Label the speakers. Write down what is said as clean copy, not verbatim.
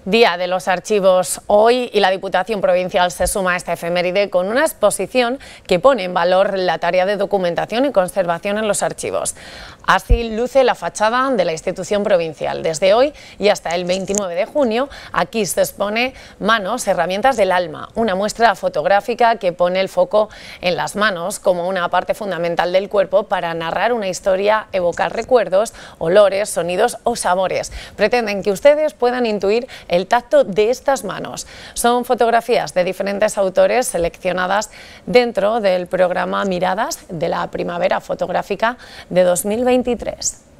Speaker 1: Día de los Archivos hoy y la Diputación Provincial se suma a esta efeméride con una exposición que pone en valor la tarea de documentación y conservación en los archivos. Así luce la fachada de la institución provincial. Desde hoy y hasta el 29 de junio aquí se expone Manos, herramientas del alma, una muestra fotográfica que pone el foco en las manos como una parte fundamental del cuerpo para narrar una historia, evocar recuerdos, olores, sonidos o sabores. Pretenden que ustedes puedan intuir el tacto de estas manos. Son fotografías de diferentes autores seleccionadas dentro del programa Miradas de la Primavera Fotográfica de 2023.